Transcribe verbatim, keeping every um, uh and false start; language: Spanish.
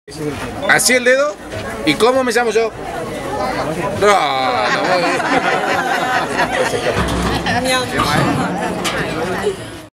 Así el dedo. ¿Y cómo me llamo yo? No, no voy.